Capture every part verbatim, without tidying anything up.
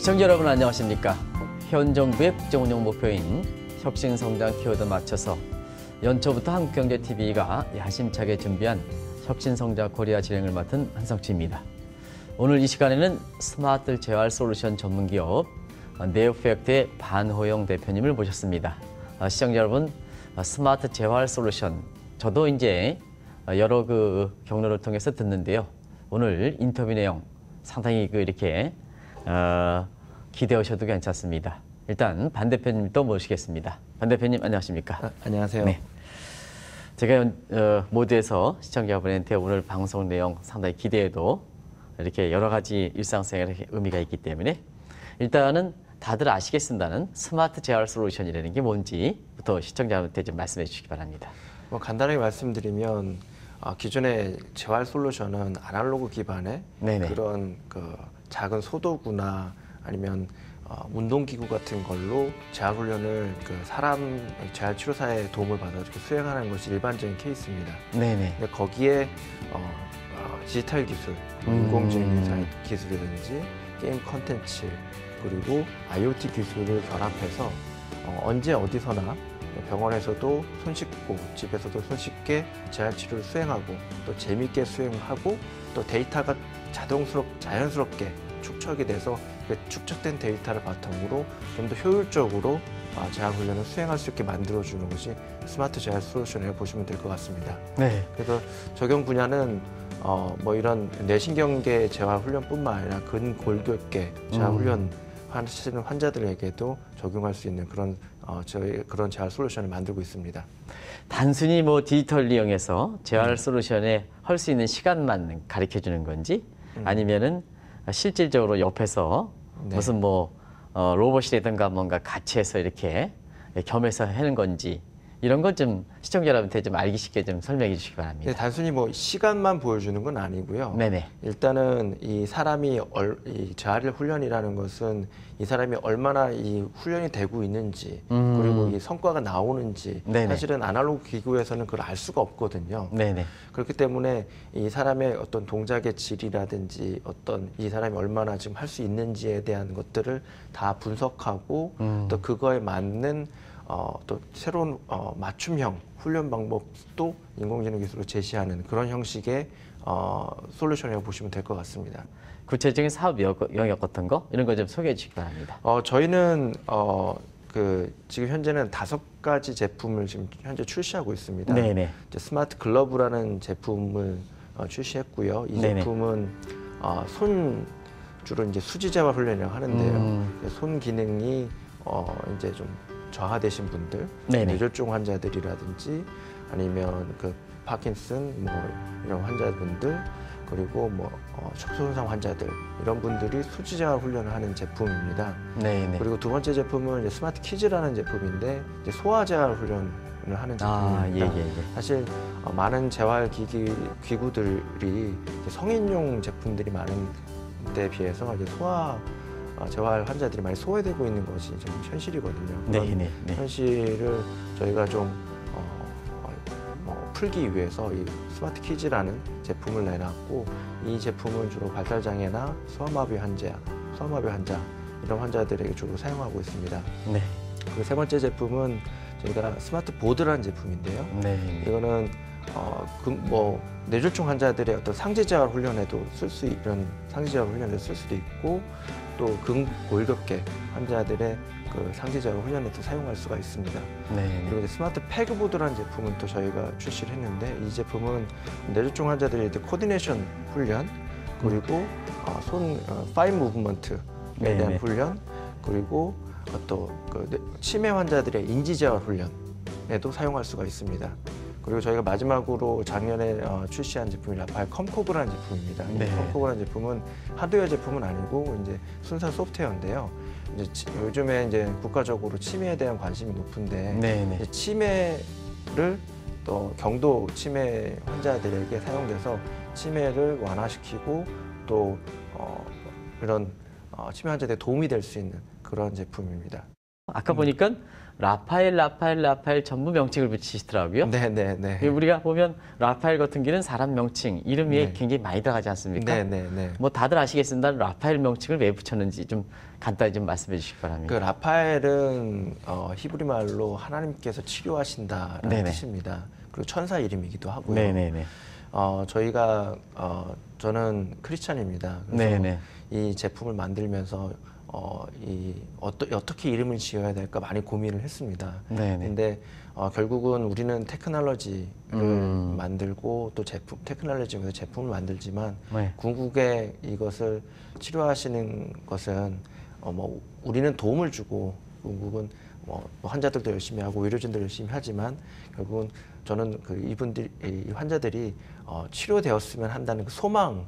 시청자 여러분 안녕하십니까? 현 정부의 국정운영 목표인 혁신성장 키워드 맞춰서 연초부터 한국경제티비가 야심차게 준비한 혁신성장 코리아 진행을 맡은 한성치입니다. 오늘 이 시간에는 스마트 재활 솔루션 전문기업 네오팩트의 반호영 대표님을 모셨습니다. 시청자 여러분, 스마트 재활 솔루션 저도 이제 여러 그 경로를 통해서 듣는데요. 오늘 인터뷰 내용 상당히 그 이렇게 어, 기대하셔도 괜찮습니다. 일단 반 대표님 또 모시겠습니다. 반 대표님 안녕하십니까? 아, 안녕하세요. 네. 제가 어, 모두에서 시청자분한테 오늘 방송 내용 상당히 기대해도 이렇게 여러 가지 일상생활에 의미가 있기 때문에 일단은 다들 아시겠습니다는 스마트 재활 솔루션이라는 게 뭔지부터 시청자분한테 좀 말씀해 주시기 바랍니다. 뭐 간단하게 말씀드리면 어, 기존의 재활 솔루션은 아날로그 기반의 네네. 그런 그 작은 소도구나 아니면 어, 운동기구 같은 걸로 재활 훈련을 그 사람 재활 치료사의 도움을 받아 이렇게 수행하는 것이 일반적인 케이스입니다. 네네. 근데 거기에 어, 어, 디지털 기술, 음. 인공지능 기술이라든지 게임 컨텐츠 그리고 아이오티 기술을 결합해서 어, 언제 어디서나 병원에서도 손쉽고 집에서도 손쉽게 재활 치료를 수행하고 또 재미있게 수행하고 또 데이터가 자동스럽 자연스럽게 축적이 돼서 그 축적된 데이터를 바탕으로 좀 더 효율적으로 재활 훈련을 수행할 수 있게 만들어주는 것이 스마트 재활 솔루션이라고 보시면 될 것 같습니다. 네. 그래서 적용 분야는 어, 뭐 이런 뇌신경계 재활 훈련뿐만 아니라 근골격계 재활 훈련 음. 하시는 환자들에게도 적용할 수 있는 그런 어, 저희 그런 재활 솔루션을 만들고 있습니다. 단순히 뭐 디지털 이용해서 재활 음. 솔루션에 할 수 있는 시간만 가르쳐 주는 건지 음. 아니면은 실질적으로 옆에서 네. 무슨 뭐 어, 로봇이라든가 뭔가 같이 해서 이렇게 겸해서 하는 건지 이런 건 좀 시청자 여러분한테 좀 알기 쉽게 좀 설명해 주시기 바랍니다. 네, 단순히 뭐 시간만 보여주는 건 아니고요. 네네. 일단은 이 사람이 얼, 이 재활 훈련이라는 것은 이 사람이 얼마나 이 훈련이 되고 있는지 음. 그리고 이 성과가 나오는지 네네. 사실은 아날로그 기구에서는 그걸 알 수가 없거든요. 네네. 그렇기 때문에 이 사람의 어떤 동작의 질이라든지 어떤 이 사람이 얼마나 지금 할 수 있는지에 대한 것들을 다 분석하고 음. 또 그거에 맞는 어, 또 새로운 어, 맞춤형 훈련 방법도 인공지능 기술로 제시하는 그런 형식의 어, 솔루션이라고 보시면 될 것 같습니다. 구체적인 사업 영역 같은 거 이런 거 좀 소개해 주시기 바랍니다. 어, 저희는 어, 그 지금 현재는 다섯 가지 제품을 지금 현재 출시하고 있습니다. 네네. 이제 스마트 글러브라는 제품을 어, 출시했고요. 이 네네. 제품은 어, 손 주로 이제 수지 재활 훈련이라고 하는데요. 음. 손 기능이 어, 이제 좀 저하되신 분들, 뇌졸중 환자들이라든지 아니면 그 파킨슨 뭐 이런 환자분들 그리고 뭐 어, 척수손상 환자들 이런 분들이 수지 재활 훈련을 하는 제품입니다. 네네. 그리고 두 번째 제품은 이제 스마트 키즈라는 제품인데 이제 소아 재활 훈련을 하는 제품입니다. 아, 예, 예, 예. 사실 어, 많은 재활 기기 기구들이 성인용 제품들이 많은 데 비해서 이제 소아 재활 환자들이 많이 소외되고 있는 것이 좀 현실이거든요. 네, 네, 네. 현실을 저희가 좀 어, 어, 풀기 위해서 이 스마트 키즈라는 제품을 내놨고 이 제품은 주로 발달장애나 소아마비 환자, 소아마비 환자 이런 환자들에게 주로 사용하고 있습니다. 네. 그 세 번째 제품은 저희가 스마트 보드라는 제품인데요. 네. 이거는 어, 그, 뭐 뇌졸중 환자들의 어떤 상지 재활 훈련에도 쓸 수 이런 상지 재활 훈련에 쓸 수도 있고 또 근골격계 환자들의 그 상지 재활 훈련에도 사용할 수가 있습니다. 네. 그리고 이제 스마트 패그보드라는 제품은 또 저희가 출시를 했는데 이 제품은 뇌졸중 환자들의 이제 코디네이션 훈련 그리고 음. 어, 손 어, 파인 무브먼트에 네, 대한 네. 훈련 그리고 어, 또 그 치매 환자들의 인지 재활 훈련에도 사용할 수가 있습니다. 그리고 저희가 마지막으로 작년에 어, 출시한 제품이 라파엘 컴코브라는 제품입니다. 네. 이 컴코브라는 제품은 하드웨어 제품은 아니고 이제 순수 소프트웨어인데요. 이제 치, 요즘에 이제 국가적으로 치매에 대한 관심이 높은데 네, 네. 치매를 또 경도 치매 환자들에게 사용돼서 치매를 완화시키고 또 어, 이런 어, 치매 환자들에 도움이 될 수 있는 그런 제품입니다. 아까 보니까 라파엘, 라파엘, 라파엘 전부 명칭을 붙이시더라고요. 네네네. 우리가 보면 라파엘 같은 경우는 사람 명칭, 이름이 네. 굉장히 많이 들어가지 않습니까? 네네네. 뭐 다들 아시겠습니다. 라파엘 명칭을 왜 붙였는지 좀 간단히 좀 말씀해 주시기 바랍니다. 그 라파엘은 어, 히브리 말로 하나님께서 치료하신다라는 네네. 뜻입니다. 그리고 천사 이름이기도 하고요. 네네네. 어, 저희가 어, 저는 크리스찬입니다. 그래서 네네. 이 제품을 만들면서 어, 이 어떠, 어떻게 이름을 지어야 될까 많이 고민을 했습니다. 네네. 근데 어, 결국은 우리는 테크놀로지를 음. 만들고 또 제품 테크놀로지에서 제품을 만들지만 네. 궁극에 이것을 치료하시는 것은 어, 뭐 우리는 도움을 주고 궁극은 뭐 환자들도 열심히 하고 의료진도 열심히 하지만 결국은 저는 그 이분들 이 환자들이 어, 치료되었으면 한다는 그 소망을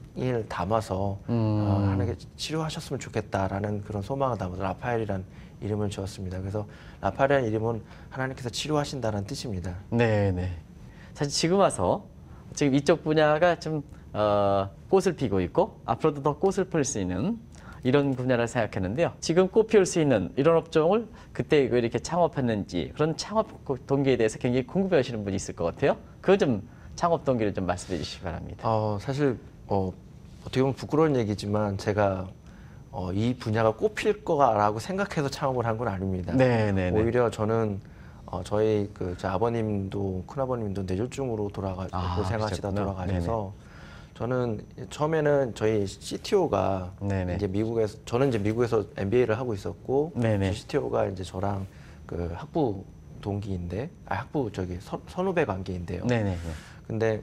담아서 음. 어, 하나님께 치료하셨으면 좋겠다라는 그런 소망을 담아서 라파엘이라는 이름을 지었습니다. 그래서 라파엘이라는 이름은 하나님께서 치료하신다는 뜻입니다. 네네. 사실 지금 와서 지금 이쪽 분야가 좀 어, 꽃을 피고 있고 앞으로도 더 꽃을 필 수 있는 이런 분야를 생각했는데요. 지금 꽃 피울 수 있는 이런 업종을 그때 왜 이렇게 창업했는지 그런 창업 동기에 대해서 굉장히 궁금해 하시는 분이 있을 것 같아요. 그 좀 창업 동기를 좀 말씀해 주시기 바랍니다. 어, 사실 어, 어떻게 보면 부끄러운 얘기지만 제가 어, 이 분야가 꽃필 거라고 생각해서 창업을 한 건 아닙니다. 네네네. 오히려 저는 어, 저희 그 제 아버님도 큰아버님도 뇌졸중으로 돌아가시고 아, 고생하시다 그러셨구나. 돌아가셔서 저는 처음에는 저희 씨티오가 네네. 이제 미국에서 저는 이제 미국에서 엠비에이를 하고 있었고 네네. 씨티오가 이제 저랑 그 학부 동기인데 아 학부 저기 선, 선후배 관계인데요. 네네. 근데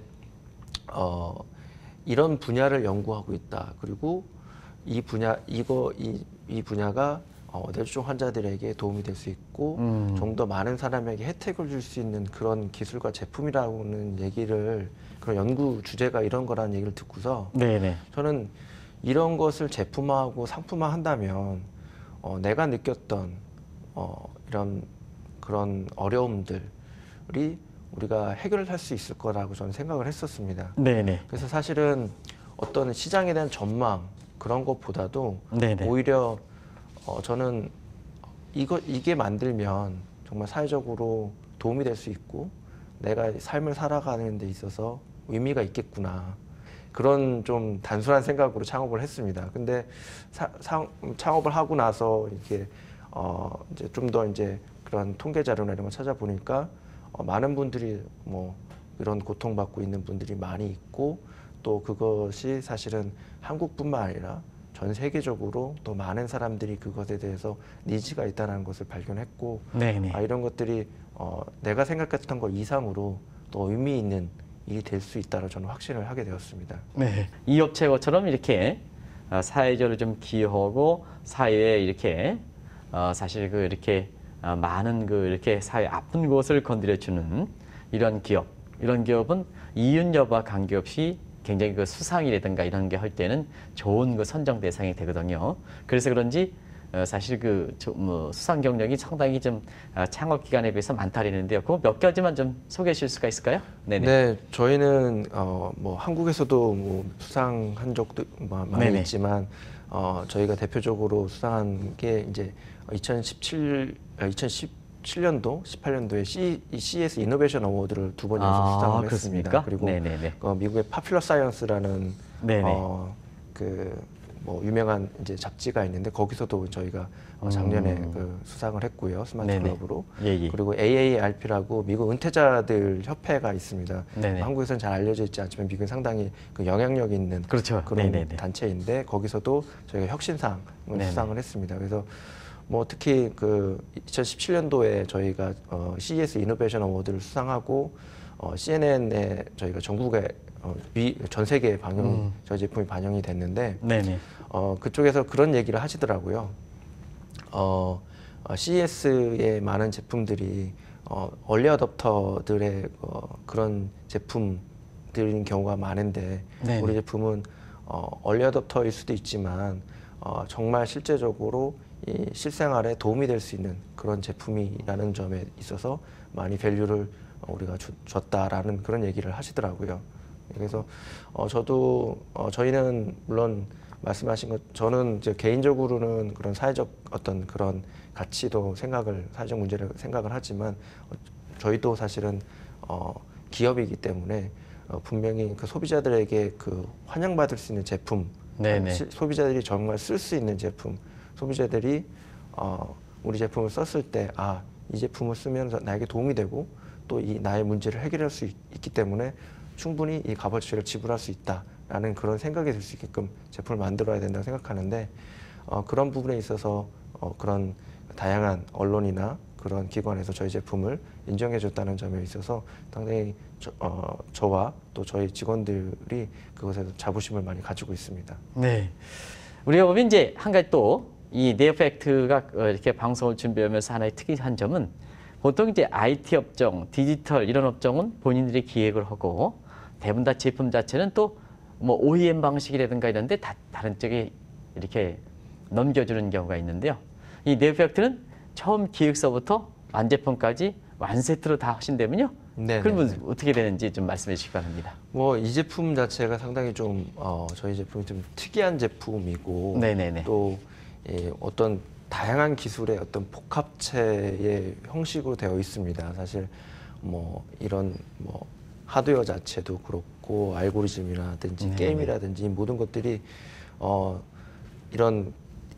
어 이런 분야를 연구하고 있다. 그리고 이 분야 이거 이, 이 분야가 어, 뇌졸중 환자들에게 도움이 될 수 있고 음. 좀 더 많은 사람에게 혜택을 줄 수 있는 그런 기술과 제품이라는 얘기를 그런 연구 주제가 이런 거라는 얘기를 듣고서 네네. 저는 이런 것을 제품화하고 상품화 한다면 어, 내가 느꼈던 어, 이런 그런 어려움들이 우리가 해결을 할 수 있을 거라고 저는 생각을 했었습니다. 네네. 그래서 사실은 어떤 시장에 대한 전망 그런 것보다도 네네. 오히려 어, 저는 이거 이게 만들면 정말 사회적으로 도움이 될 수 있고 내가 삶을 살아가는 데 있어서 의미가 있겠구나 그런 좀 단순한 생각으로 창업을 했습니다. 근데 사, 사, 창업을 하고 나서 이렇게 어, 이제 좀 더 이제 그런 통계 자료나 이런 걸 찾아보니까 어, 많은 분들이 뭐 이런 고통받고 있는 분들이 많이 있고 또 그것이 사실은 한국뿐만 아니라 전 세계적으로 또 많은 사람들이 그것에 대해서 니즈가 있다는 것을 발견했고 네네. 아, 이런 것들이 어, 내가 생각했던 것 이상으로 또 의미 있는 일이 될 수 있다고 저는 확신을 하게 되었습니다. 네. 이 업체처럼 이렇게 어, 사회적으로 좀 기여하고 사회에 이렇게 어, 사실 그 이렇게 어, 많은 그 이렇게 사회 아픈 곳을 건드려 주는 이런 기업, 이런 기업은 이윤 여부와 관계없이 굉장히 그 수상이라든가 이런 게 할 때는 좋은 그 선정 대상이 되거든요. 그래서 그런지 어, 사실 그 뭐 수상 경력이 상당히 좀 어, 창업 기간에 비해서 많다리는데요. 그거 몇 가지만 좀 소개해 주실 수가 있을까요? 네네. 네, 저희는 어, 뭐 한국에서도 뭐 수상한 적도 많이 네네. 있지만 어, 저희가 대표적으로 수상한 게 이제 이천십칠, 이천십칠 년도, 십팔 년도에 C, 씨이에스 이노베이션 어워드를 두 번 연속 아, 수상을 그렇습니까? 했습니다. 그리고 네네네. 어, 미국의 파퓰러 사이언스라는 네네. 어, 그 뭐 유명한 이제 잡지가 있는데 거기서도 저희가 어, 작년에 음. 그 수상을 했고요. 스마트 네네. 클럽으로. 예, 예. 그리고 에이에이알피라고 미국 은퇴자들 협회가 있습니다. 네네. 한국에서는 잘 알려져 있지 않지만 미국은 상당히 그 영향력 있는 그렇죠. 그런 네네네. 단체인데 거기서도 저희가 혁신상을 네네. 수상을 했습니다. 그래서 뭐 특히 그 이천십칠 년도에 저희가 어, 씨이에스 이노베이션 어워드를 수상하고 어, 씨엔엔에 저희가 전국에 어, 미, 전 세계에 방영이 음. 저희 제품이 반영이 됐는데 네네. 어, 그쪽에서 그런 얘기를 하시더라고요. 어, 어, 씨이에스의 많은 제품들이 어, 얼리 어댑터들의 어, 그런 제품들인 경우가 많은데 네네. 우리 제품은 어, 얼리 어댑터일 수도 있지만 어, 정말 실제적으로 이 실생활에 도움이 될 수 있는 그런 제품이라는 점에 있어서 많이 밸류를 어, 우리가 주, 줬다라는 그런 얘기를 하시더라고요. 그래서 어, 저도 어, 저희는 물론 말씀하신 것 저는 이제 개인적으로는 그런 사회적 어떤 그런 가치도 생각을 사회적 문제를 생각을 하지만 어, 저희도 사실은 어, 기업이기 때문에 어, 분명히 그 소비자들에게 그 환영받을 수 있는 제품, 네네. 시, 소비자들이 정말 쓸 수 있는 제품, 소비자들이 어, 우리 제품을 썼을 때 아, 이 제품을 쓰면 나에게 도움이 되고 또 이 나의 문제를 해결할 수 있, 있기 때문에 충분히 이 값어치를 지불할 수 있다라는 그런 생각이 들 수 있게끔 제품을 만들어야 된다고 생각하는데 어, 그런 부분에 있어서 어, 그런 다양한 언론이나 그런 기관에서 저희 제품을 인정해줬다는 점에 있어서 상당히 저, 어, 저와 또 저희 직원들이 그것에서 자부심을 많이 가지고 있습니다. 네, 우리가 보면 이제 한 가지 또 이 네오팩트가 이렇게 방송을 준비하면서 하나의 특이한 점은 보통 이제 아이티 업종, 디지털 이런 업종은 본인들이 기획을 하고 대부분 다 제품 자체는 또 뭐 오이엠 방식이라든가 이런데 다 다른 쪽에 이렇게 넘겨주는 경우가 있는데요. 이 네오팩트는 처음 기획서부터 완제품까지 완세트로 다 하신다면요? 네네. 그러면 어떻게 되는지 좀 말씀해 주시기 바랍니다. 뭐 이 제품 자체가 상당히 좀 어, 저희 제품이 좀 특이한 제품이고 네네네. 또 예, 어떤 다양한 기술의 어떤 복합체의 형식으로 되어 있습니다. 사실 뭐 이런 뭐 하드웨어 자체도 그렇고 알고리즘이라든지 네네. 게임이라든지 모든 것들이 어, 이런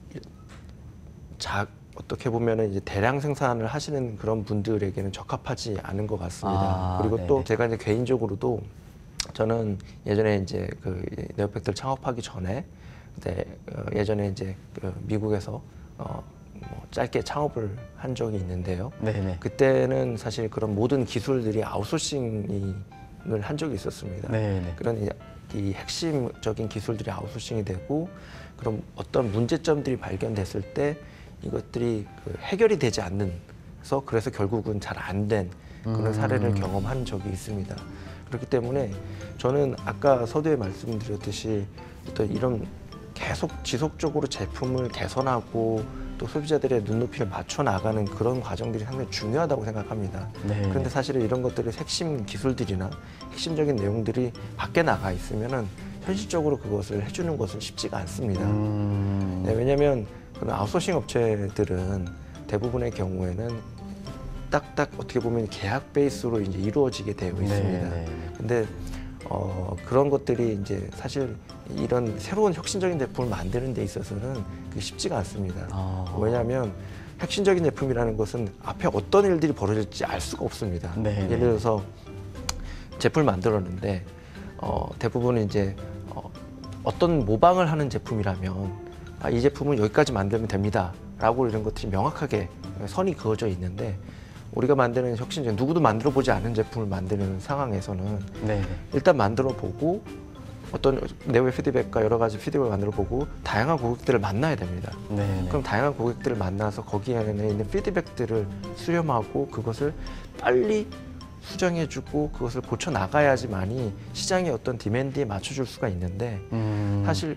자 어떻게 보면은 이제 대량 생산을 하시는 그런 분들에게는 적합하지 않은 것 같습니다. 아, 그리고 네네. 또 제가 이제 개인적으로도 저는 예전에 이제 그 네오팩트를 창업하기 전에 그때 어 예전에 이제 그 미국에서 어 뭐 짧게 창업을 한 적이 있는데요. 네네. 그때는 사실 그런 모든 기술들이 아웃소싱을 한 적이 있었습니다. 네네. 그런 이, 이 핵심적인 기술들이 아웃소싱이 되고 그럼 어떤 문제점들이 발견됐을 때 이것들이 그 해결이 되지 않는서 그래서 결국은 잘 안 된 그런 음. 사례를 경험한 적이 있습니다. 그렇기 때문에 저는 아까 서두에 말씀드렸듯이 어떤 이런 계속 지속적으로 제품을 개선하고 또 소비자들의 눈높이를 맞춰 나가는 그런 과정들이 상당히 중요하다고 생각합니다. 네. 그런데 사실은 이런 것들의 핵심 기술들이나 핵심적인 내용들이 밖에 나가 있으면은 현실적으로 그것을 해주는 것은 쉽지가 않습니다. 음. 네, 왜냐하면 그런 아웃소싱 업체들은 대부분의 경우에는 딱딱 어떻게 보면 계약 베이스로 이제 이루어지게 되어 있습니다. 네, 네. 근데 어, 그런 것들이 이제 사실 이런 새로운 혁신적인 제품을 만드는 데 있어서는 그게 쉽지가 않습니다. 아. 왜냐하면 혁신적인 제품이라는 것은 앞에 어떤 일들이 벌어질지 알 수가 없습니다. 네, 예를 들어서 제품을 만들었는데 어, 대부분은 이제 어, 어떤 모방을 하는 제품이라면 아, 이 제품은 여기까지 만들면 됩니다. 라고 이런 것들이 명확하게 선이 그어져 있는데 우리가 만드는 혁신적 누구도 만들어 보지 않은 제품을 만드는 상황에서는 네. 일단 만들어 보고 어떤 내부의 피드백과 여러 가지 피드백을 만들어 보고 다양한 고객들을 만나야 됩니다. 네. 그럼 다양한 고객들을 만나서 거기에 있는 피드백들을 수렴하고 그것을 빨리 수정해주고 그것을 고쳐 나가야지만이 시장의 어떤 디맨드에 맞춰줄 수가 있는데 음. 사실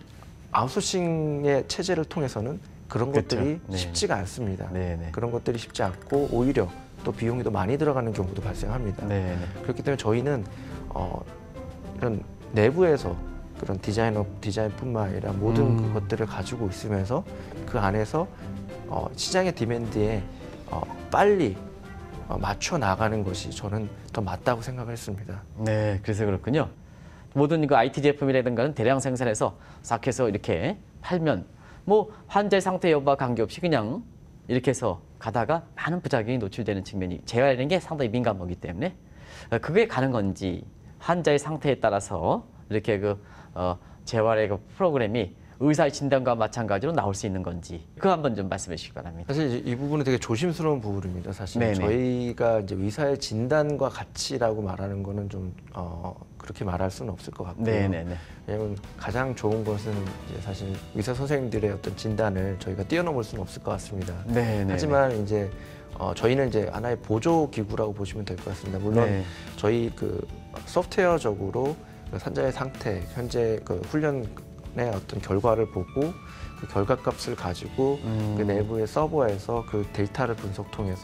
아웃소싱의 체제를 통해서는 그런 그렇죠. 것들이 네. 쉽지가 않습니다. 네네. 그런 것들이 쉽지 않고 오히려 또 비용이 더 많이 들어가는 경우도 발생합니다. 네네. 그렇기 때문에 저희는 어, 이런 내부에서 그런 디자인업 디자인뿐만 아니라 모든 음. 그것들을 가지고 있으면서 그 안에서 어, 시장의 디맨드에 어, 빨리 어, 맞춰 나가는 것이 저는 더 맞다고 생각을 했습니다. 네, 그래서 그렇군요. 모든 그 아이티 제품이라든가는 대량 생산해서 싹 해서 이렇게 팔면 뭐 환자의 상태 여부와 관계없이 그냥 이렇게 해서 가다가 많은 부작용이 노출되는 측면이 재활이라는 게 상당히 민감하기 때문에 그게 가는 건지 환자의 상태에 따라서 이렇게 그 어, 재활의 그 프로그램이 의사의 진단과 마찬가지로 나올 수 있는 건지 그거 한번 좀 말씀해 주시기 바랍니다. 사실 이제 이 부분은 되게 조심스러운 부분입니다. 사실 네네. 저희가 이제 의사의 진단과 같이라고 말하는 거는 좀 어, 그렇게 말할 수는 없을 것 같고요. 네네네. 왜냐하면 가장 좋은 것은 이제 사실 의사 선생님들의 어떤 진단을 저희가 뛰어넘을 수는 없을 것 같습니다. 네네. 하지만 이제 어, 저희는 이제 하나의 보조 기구라고 보시면 될 것 같습니다. 물론 네. 저희 그 소프트웨어적으로 그 환자의 상태, 현재 그 훈련의 어떤 결과를 보고 그 결과값을 가지고 음. 그 내부의 서버에서 그 데이터를 분석 통해서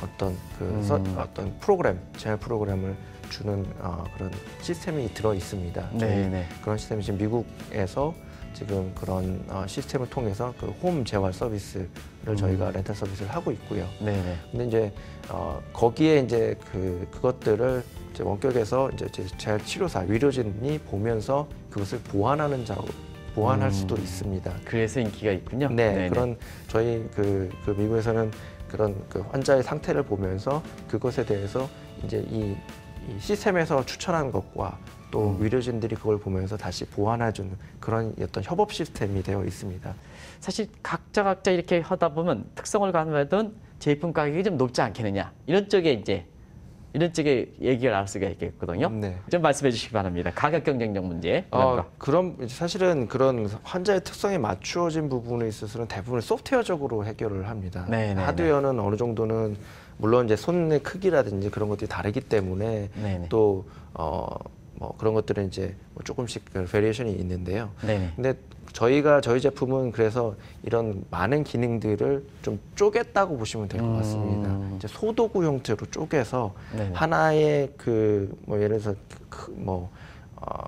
어떤 그 음. 서, 어떤 프로그램, 재활 프로그램을 주는 어, 그런 시스템이 들어 있습니다. 네네. 그런 시스템이 지금 미국에서 지금 그런 어, 시스템을 통해서 그 홈 재활 서비스를 음. 저희가 렌탈 서비스를 하고 있고요. 네네. 근데 이제 어, 거기에 이제 그 그것들을 이제 원격에서 이제 재활 치료사, 위로진이 보면서 그것을 보완하는 작업. 보완할 음. 수도 있습니다. 그래서 인기가 있군요. 네, 네네. 그런 저희 그, 그 미국에서는 그런 그 환자의 상태를 보면서 그것에 대해서 이제 이, 이 시스템에서 추천한 것과 또 음. 의료진들이 그걸 보면서 다시 보완해주는 그런 어떤 협업 시스템이 되어 있습니다. 사실 각자 각자 이렇게 하다 보면 특성을 가늠하던 제품 가격이 좀 높지 않겠느냐 이런 쪽에 이제 이런 쪽에 얘기가 나올 수가 있겠거든요. 네. 좀 말씀해 주시기 바랍니다. 가격 경쟁력 문제. 어, 그럼 사실은 그런 환자의 특성에 맞추어진 부분에 있어서는 대부분 소프트웨어적으로 해결을 합니다. 네네네. 하드웨어는 어느 정도는 물론 이제 손의 크기라든지 그런 것들이 다르기 때문에 네네. 또 어, 뭐 그런 것들은 이제 뭐 조금씩 그 베리에이션이 있는데요. 네네. 근데 저희가 저희 제품은 그래서 이런 많은 기능들을 좀 쪼갰다고 보시면 될 것 같습니다. 음. 이제 소도구 형태로 쪼개서 네네. 하나의 그 뭐 예를 들어서 뭐 어,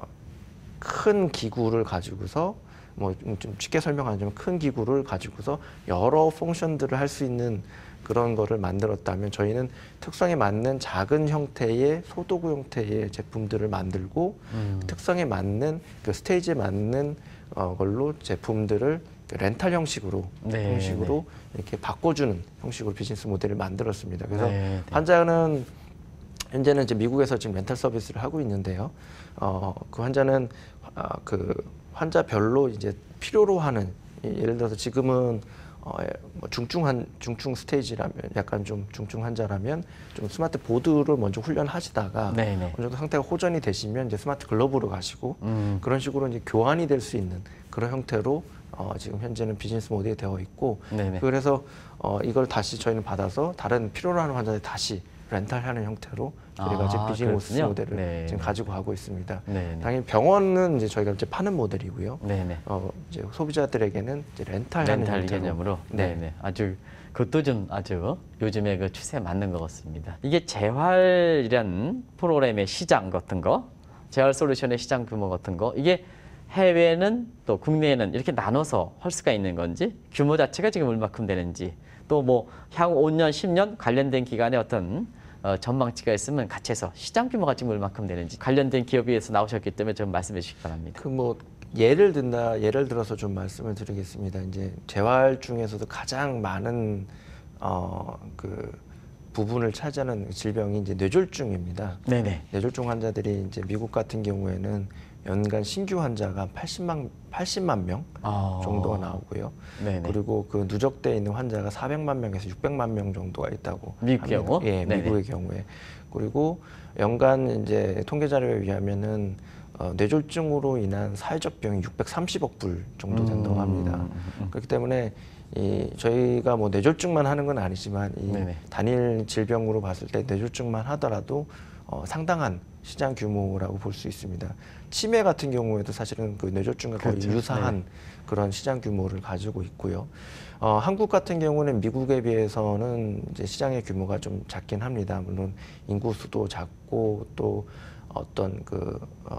큰 기구를 가지고서 뭐 좀 쉽게 설명하자면 큰 기구를 가지고서 여러 펑션들을 할 수 있는 그런 거를 만들었다면 저희는 특성에 맞는 작은 형태의 소도구 형태의 제품들을 만들고 음. 특성에 맞는 그 스테이지에 맞는 어, 걸로 제품들을 렌탈 형식으로 네, 형식으로 네. 이렇게 바꿔주는 형식으로 비즈니스 모델을 만들었습니다. 그래서 네, 네. 환자는 현재는 이제 미국에서 지금 렌탈 서비스를 하고 있는데요. 어, 그 환자는 어, 그 환자별로 이제 필요로 하는 예를 들어서 지금은 어, 뭐 중증한 중증 스테이지라면 약간 좀 중증 환자라면 좀 스마트 보드를 먼저 훈련하시다가 네네. 어느 정도 상태가 호전이 되시면 이제 스마트 글러브로 가시고 음. 그런 식으로 이제 교환이 될 수 있는 그런 형태로 어, 지금 현재는 비즈니스 모델이 되어 있고 네네. 그래서 어, 이걸 다시 저희는 받아서 다른 필요로 하는 환자들 다시 렌탈하는 형태로 저희가 아, 지금 비즈니스 그렇군요. 모델을 네. 지금 가지고 가고 있습니다. 네네. 당연히 병원은 이제 저희가 이제 파는 모델이고요. 네네. 어, 이제 소비자들에게는 이제 렌탈하는 렌탈 개념으로. 네. 네네. 아주 그것도 좀 아주 요즘에 그 추세에 맞는 것 같습니다. 이게 재활이란 프로그램의 시장 같은 거, 재활 솔루션의 시장 규모 같은 거, 이게 해외는 또 국내에는 이렇게 나눠서 할 수가 있는 건지, 규모 자체가 지금 얼마큼 되는지, 또 뭐 향후 오 년, 십 년 관련된 기간에 어떤 어, 전망치가 있으면 같이 해서 시장 규모가 지금 얼마큼 되는지 관련된 기업에서 나오셨기 때문에 좀 말씀해 주시기 바랍니다. 그 뭐 예를 든다 예를 들어서 좀 말씀을 드리겠습니다. 이제 재활 중에서도 가장 많은 어, 그 부분을 차지하는 질병이 이제 뇌졸중입니다. 네네. 뇌졸중 환자들이 이제 미국 같은 경우에는 연간 신규 환자가 팔십만, 팔십만 명 아. 정도가 나오고요. 네네. 그리고 그 누적돼 있는 환자가 사백만 명에서 육백만 명 정도가 있다고 미국 경우? 예, 네네. 미국의 경우에. 그리고 연간 이제 통계 자료에 의하면은 어, 뇌졸중으로 인한 사회적 비용이 육백삼십억 불 정도 된다고 합니다. 음, 음, 음. 그렇기 때문에 이 저희가 뭐 뇌졸중만 하는 건 아니지만 이 네네. 단일 질병으로 봤을 때 뇌졸중만 하더라도 어, 상당한 시장 규모라고 볼 수 있습니다. 치매 같은 경우에도 사실은 그 뇌졸중과 거의 그렇죠. 유사한 네. 그런 시장 규모를 가지고 있고요. 어, 한국 같은 경우는 미국에 비해서는 이제 시장의 규모가 좀 작긴 합니다. 물론 인구 수도 작고 또 어떤 그 어,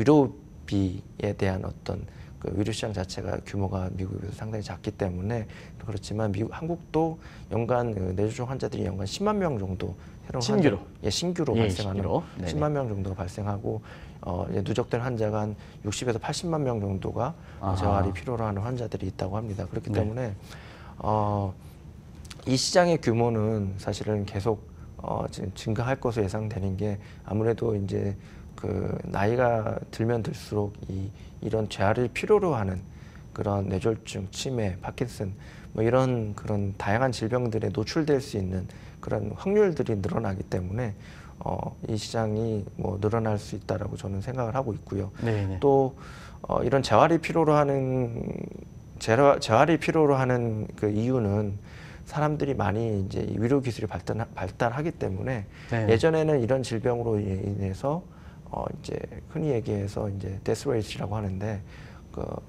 의료비에 대한 어떤 그 의료 시장 자체가 규모가 미국에 비해서 상당히 작기 때문에 그렇지만 미국, 한국도 연간 그 뇌졸중 환자들이 연간 십만 명 정도 새로운 신규로 환자, 예, 신규로 예, 발생하는 신규로. 십만 명 정도가 발생하고 어, 이제 누적된 환자가 한 육십에서 팔십만 명 정도가 아하. 재활이 필요로 하는 환자들이 있다고 합니다. 그렇기 네. 때문에 어, 이 시장의 규모는 사실은 계속 어, 지금 증가할 것으로 예상되는 게 아무래도 이제 그 나이가 들면 들수록 이 이런 재활을 필요로 하는 그런 뇌졸중, 치매, 파킨슨 뭐 이런 그런 다양한 질병들에 노출될 수 있는 그런 확률들이 늘어나기 때문에 어, 이 시장이 뭐 늘어날 수 있다라고 저는 생각을 하고 있고요. 네네. 또 어, 이런 재활이 필요로 하는 재활, 재활이 필요로 하는 그 이유는 사람들이 많이 이제 의료 기술이 발달 발달하기 때문에 네네. 예전에는 이런 질병으로 인해서 어, 이제 흔히 얘기해서 이제 데스 레이트라고 하는데 그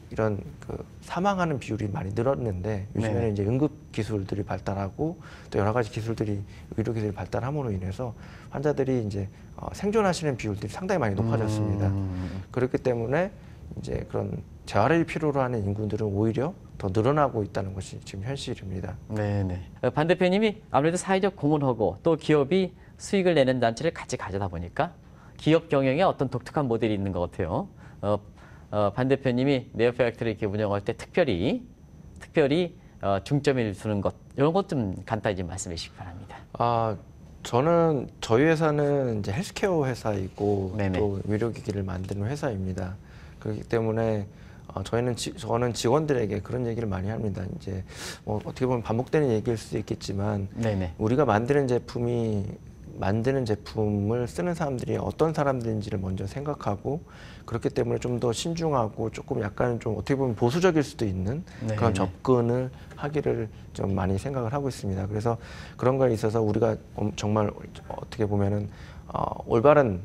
이런 그 사망하는 비율이 많이 늘었는데 요즘에는 네네. 이제 응급 기술들이 발달하고 또 여러 가지 기술들이 의료 기술이 발달함으로 인해서 환자들이 이제 어, 생존하시는 비율들이 상당히 많이 높아졌습니다. 음. 그렇기 때문에 이제 그런 재활을 필요로 하는 인구들은 오히려 더 늘어나고 있다는 것이 지금 현실입니다. 네네. 반 대표님이 아무래도 사회적 공헌하고 또 기업이 수익을 내는 단체를 같이 가져다 보니까 기업 경영에 어떤 독특한 모델이 있는 것 같아요. 어, 어, 반 대표님이 네오팩트를 이렇게 운영할 때 특별히 특별히 어, 중점을 두는 것 이런 것 좀 간단히 좀 말씀해 주시기 바랍니다. 아 저는 저희 회사는 이제 헬스케어 회사이고 네네. 또 의료기기를 만드는 회사입니다. 그렇기 때문에 어, 저희는 지, 저는 직원들에게 그런 얘기를 많이 합니다. 이제 뭐 어떻게 보면 반복되는 얘기일 수도 있겠지만 네네. 우리가 만드는 제품이 만드는 제품을 쓰는 사람들이 어떤 사람들인지를 먼저 생각하고 그렇기 때문에 좀 더 신중하고 조금 약간 좀 어떻게 보면 보수적일 수도 있는 네네. 그런 접근을 하기를 좀 많이 생각을 하고 있습니다. 그래서 그런 거에 있어서 우리가 정말 어떻게 보면은 어, 올바른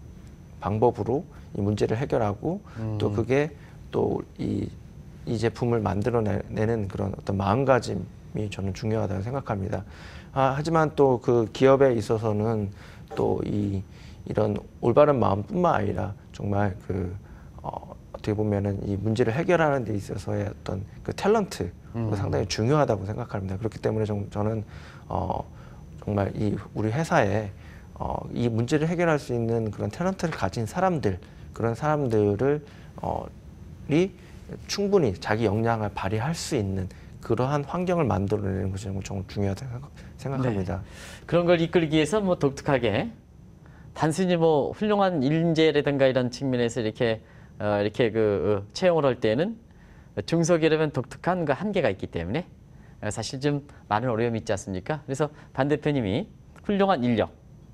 방법으로 이 문제를 해결하고 음. 또 그게 또 이 이 제품을 만들어내는 그런 어떤 마음가짐이 저는 중요하다고 생각합니다. 아, 하지만 또 그 기업에 있어서는 또 이 이런 올바른 마음뿐만 아니라 정말 그 어, 어떻게 보면은 이 문제를 해결하는 데 있어서의 어떤 그 탤런트 음. 상당히 중요하다고 생각합니다. 그렇기 때문에 좀 저는 어, 정말 이 우리 회사에 어, 이 문제를 해결할 수 있는 그런 탤런트를 가진 사람들 그런 사람들을 어, 이 충분히 자기 역량을 발휘할 수 있는 그러한 환경을 만들어내는 것이 정말 중요하다고 생각합니다. 네. 그런 걸 이끌기 위해서 뭐 독특하게 단순히 뭐 훌륭한 인재라든가 이런 측면에서 이렇게 어, 이렇게 그 어, 채용을 할 때는 중소기업은 독특한 그 한계가 있기 때문에 사실 좀 많은 어려움이 있지 않습니까? 그래서 반 대표님이 훌륭한 인력,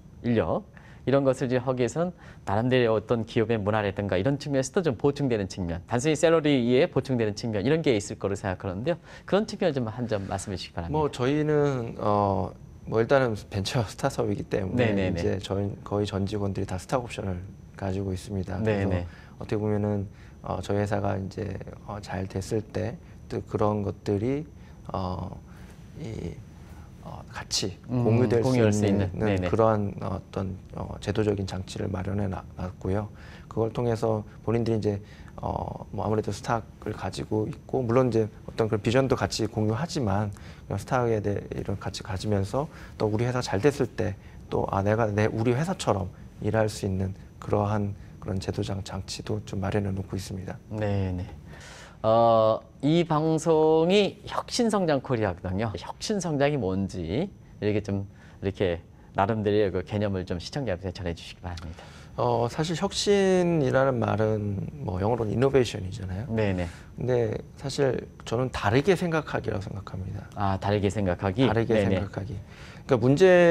인력 이런 것을 이제 하기 위해서는 나름대로 어떤 기업의 문화라든가 이런 측면에서도 좀 보충되는 측면, 단순히 샐러리에 보충되는 측면 이런 게 있을 거로 생각하는데요. 그런 측면을 좀 한 점 말씀해 주시기 바랍니다. 뭐 저희는 어, 뭐 일단은 벤처 스타트업이기 때문에 네네네. 이제 저희 거의 전 직원들이 다 스탁 옵션을 가지고 있습니다. 네네. 그래서 어떻게 보면은 어, 저희 회사가 이제 어, 잘 됐을 때 또 그런 것들이 어, 이 어, 같이 음, 공유될 수 있는, 수 있는 그러한 어떤 어, 제도적인 장치를 마련해 놨고요. 그걸 통해서 본인들이 이제 어, 뭐 아무래도 스탁을 가지고 있고 물론 이제 어떤 그런 비전도 같이 공유하지만 스탁에 대해 이런 같이 가지면서 또 우리 회사 잘 됐을 때 또 아 내가 내 우리 회사처럼 일할 수 있는 그러한 그런 제도장 장치도 좀 마련해 놓고 있습니다. 네네. 어, 이 방송이 혁신성장 코리아거든요. 혁신성장이 뭔지 이렇게 좀 이렇게 나름대로 그 개념을 좀 시청자분께 전해주시기 바랍니다. 어, 사실 혁신이라는 말은 뭐 영어로는 이노베이션이잖아요. 네네. 근데 사실 저는 다르게 생각하기라고 생각합니다. 아, 다르게 생각하기? 다르게 네네. 생각하기. 그러니까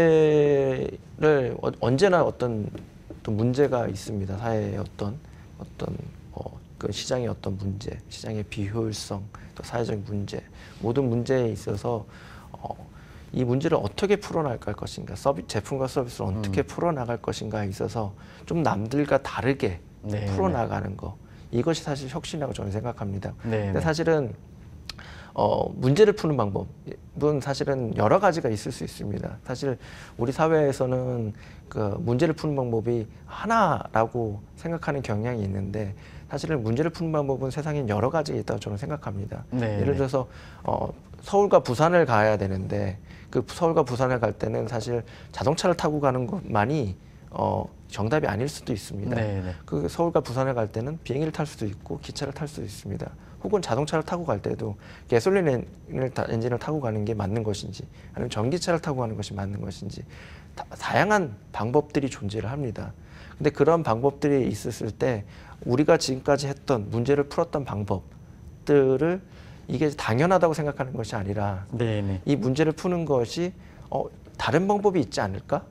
문제를 어, 언제나 어떤 또 문제가 있습니다. 사회에 어떤 어떤 어, 그 시장의 어떤 문제, 시장의 비효율성, 또 사회적 문제, 모든 문제에 있어서 어, 이 문제를 어떻게 풀어나갈 것인가, 서비, 제품과 서비스를 어떻게 음. 풀어나갈 것인가에 있어서 좀 남들과 다르게 네, 풀어나가는 거, 이것이 사실 혁신이라고 저는 생각합니다. 네, 근데 사실은 어, 문제를 푸는 방법은 사실은 여러 가지가 있을 수 있습니다. 사실 우리 사회에서는 그 문제를 푸는 방법이 하나라고 생각하는 경향이 있는데 사실은 문제를 푸는 방법은 세상에 여러 가지가 있다고 저는 생각합니다. 네, 예를 들어서 어, 서울과 부산을 가야 되는데 그 서울과 부산을 갈 때는 사실 자동차를 타고 가는 것만이 어, 정답이 아닐 수도 있습니다. 네네. 그 서울과 부산을 갈 때는 비행기를 탈 수도 있고 기차를 탈 수도 있습니다. 혹은 자동차를 타고 갈 때도 가솔린 엔진을 타고 가는 게 맞는 것인지 아니면 전기차를 타고 가는 것이 맞는 것인지 다, 다양한 방법들이 존재를 합니다. 근데 그런 방법들이 있었을 때 우리가 지금까지 했던 문제를 풀었던 방법들을 이게 당연하다고 생각하는 것이 아니라 네네. 이 문제를 푸는 것이 어, 다른 방법이 있지 않을까?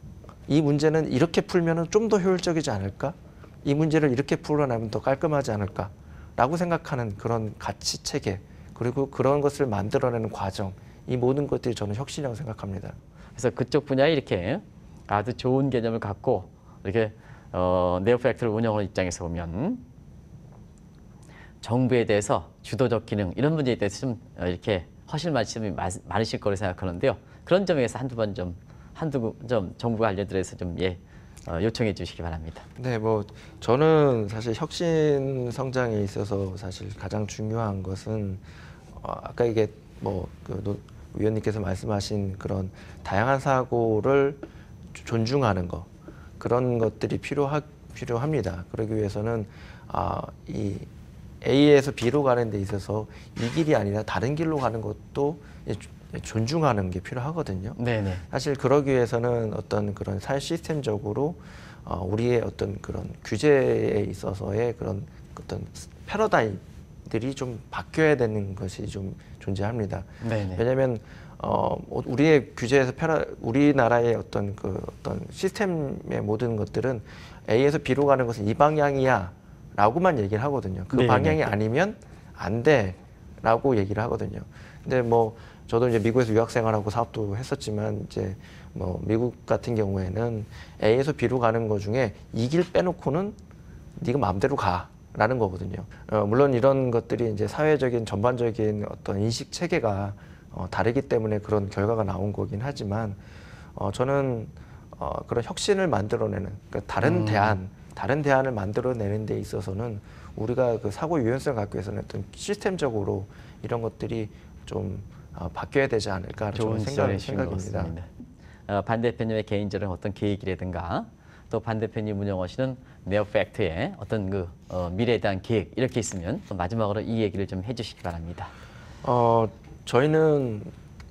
이 문제는 이렇게 풀면 좀 더 효율적이지 않을까? 이 문제를 이렇게 풀어내면 더 깔끔하지 않을까? 라고 생각하는 그런 가치 체계 그리고 그런 것을 만들어내는 과정 이 모든 것들이 저는 혁신이라고 생각합니다. 그래서 그쪽 분야에 이렇게 아주 좋은 개념을 갖고 이렇게 어, 네오팩트를 운영하는 입장에서 보면 정부에 대해서 주도적 기능 이런 문제에 대해서 좀 이렇게 하실 말씀이 많으실 거로 생각하는데요. 그런 점에서 한두 번 좀 한두 점 정부가 알려드려서 좀 예. 어, 요청해 주시기 바랍니다. 네, 뭐 저는 사실 혁신 성장에 있어서 사실 가장 중요한 것은 어, 아까 이게 뭐그 위원님께서 말씀하신 그런 다양한 사고를 존중하는 거 그런 것들이 필요하, 필요합니다. 그러기 위해서는 아, 이 A에서 B로 가는 데 있어서 이 길이 아니라 다른 길로 가는 것도 존중하는 게 필요하거든요. 네네. 사실 그러기 위해서는 어떤 그런 사회 시스템적으로 어, 우리의 어떤 그런 규제에 있어서의 그런 어떤 패러다임들이 좀 바뀌어야 되는 것이 좀 존재합니다. 네네. 왜냐하면 어, 우리의 규제에서 패러, 우리나라의 어떤 그 어떤 시스템의 모든 것들은 A에서 B로 가는 것은 이 방향이야라고만 얘기를 하거든요. 그 네네. 방향이 아니면 안 돼라고 얘기를 하거든요. 근데 뭐 저도 이제 미국에서 유학 생활하고 사업도 했었지만 이제 뭐 미국 같은 경우에는 A에서 B로 가는 것 중에 이 길 빼놓고는 네가 마음대로 가라는 거거든요. 어, 물론 이런 것들이 이제 사회적인 전반적인 어떤 인식 체계가 어, 다르기 때문에 그런 결과가 나온 거긴 하지만 어, 저는 어, 그런 혁신을 만들어내는 그러니까 다른 음. 대안, 다른 대안을 만들어내는 데 있어서는 우리가 그 사고 유연성을 갖기 위해서는 어떤 시스템적으로 이런 것들이 좀 어, 바뀌어야 되지 않을까 저는 생각, 생각입니다. 어, 반 대표님의 개인적인 어떤 계획이라든가 또 반 대표님 운영하시는 네오팩트의 어떤 그 어, 미래에 대한 계획 이렇게 있으면 마지막으로 이 얘기를 좀 해주시기 바랍니다. 어, 저희는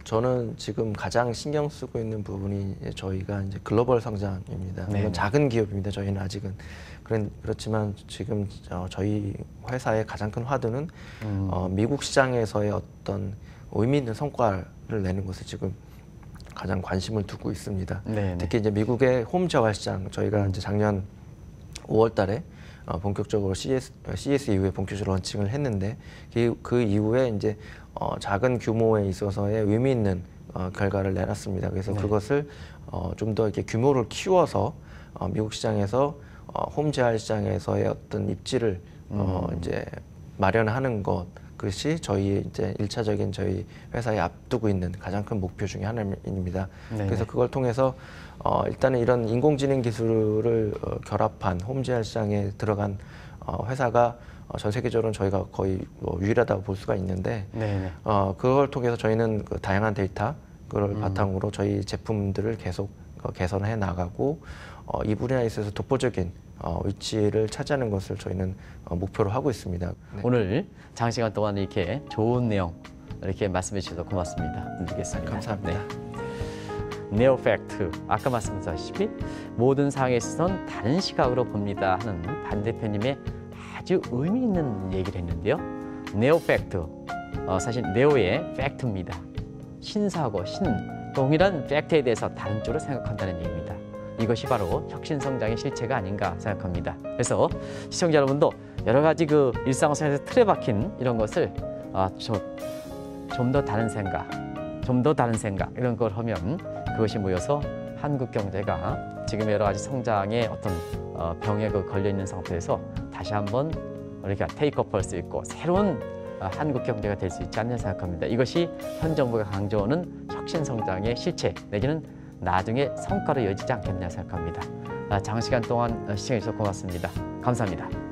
저는 지금 가장 신경 쓰고 있는 부분이 저희가 이제 글로벌 성장입니다. 물론 작은 기업입니다. 저희는 아직은 그런 그렇지만 지금 어, 저희 회사의 가장 큰 화두는 음. 어, 미국 시장에서의 어떤 의미 있는 성과를 내는 것에 지금 가장 관심을 두고 있습니다. 네네. 특히 이제 미국의 홈 재활 시장 저희가 이제 작년 오월 달에 어, 본격적으로 씨이에스, 씨이에스 이후에 본격적으로 런칭을 했는데 그, 그 이후에 이제 어, 작은 규모에 있어서의 의미 있는 어, 결과를 내놨습니다. 그래서 네. 그것을 어, 좀 더 이렇게 규모를 키워서 어, 미국 시장에서 어, 홈 재활 시장에서의 어떤 입지를 음. 어, 이제 마련하는 것. 그것이 저희 이제 일차적인 저희 회사에 앞두고 있는 가장 큰 목표 중에 하나입니다. 네네. 그래서 그걸 통해서 어, 일단은 이런 인공지능 기술을 어, 결합한 홈 재활 시장에 들어간 어, 회사가 어, 전 세계적으로 저희가 거의 뭐 유일하다고 볼 수가 있는데 어, 그걸 통해서 저희는 그 다양한 데이터 그걸 음. 바탕으로 저희 제품들을 계속 어, 개선해 나가고 어, 이 분야에 있어서 독보적인 어, 위치를 차지하는 것을 저희는 어, 목표로 하고 있습니다. 네. 오늘 장시간 동안 이렇게 좋은 내용 이렇게 말씀해 주셔서 고맙습니다. 드리겠습니다. 감사합니다. 네. 네오팩트 아까 말씀하셨다시피 모든 상황에 있어서는 다른 시각으로 봅니다 하는 반 대표님의 아주 의미 있는 얘기를 했는데요. 네오팩트 어, 사실 네오의 팩트입니다. 신사고 신 동일한 팩트에 대해서 다른 쪽으로 생각한다는 얘기입니다. 이것이 바로 혁신 성장의 실체가 아닌가 생각합니다. 그래서 시청자 여러분도 여러 가지 그 일상생활에서 틀에 박힌 이런 것을 아, 좀 더 다른 생각, 좀 더 다른 생각 이런 걸 하면 그것이 모여서 한국 경제가 지금 여러 가지 성장의 어떤 어, 병에 그 걸려 있는 상태에서 다시 한번 우리가 테이크업할 수 있고 새로운 어, 한국 경제가 될 수 있지 않냐 생각합니다. 이것이 현 정부가 강조하는 혁신 성장의 실체 내지는 나중에 성과로 이어지지 않겠냐 생각합니다. 장시간 동안 시청해 주셔서 고맙습니다. 감사합니다.